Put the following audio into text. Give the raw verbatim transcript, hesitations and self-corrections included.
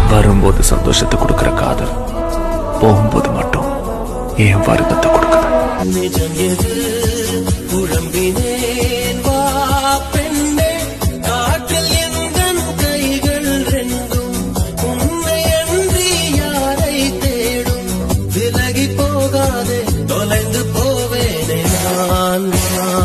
வரும்போது சந்தோஷத்தை கொடுக்கிற காதல் போகும்போது மட்டும் ஏன் வருத்தத்தை கொடுக்குது? நிஜம் எது புலம்பினேன் வா பெண்ணே, காற்றில் எந்தன் கைகள் ரெண்டும் உன்னை அன்றி யாரை தேடும்? விலகி போகாதே, தொலைந்து போவேனே நான்.